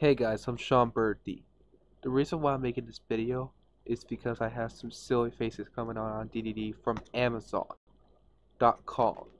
Hey guys, I'm Sean Birdie. The reason why I'm making this video is because I have some silly faces coming on DDD from Amazon.com.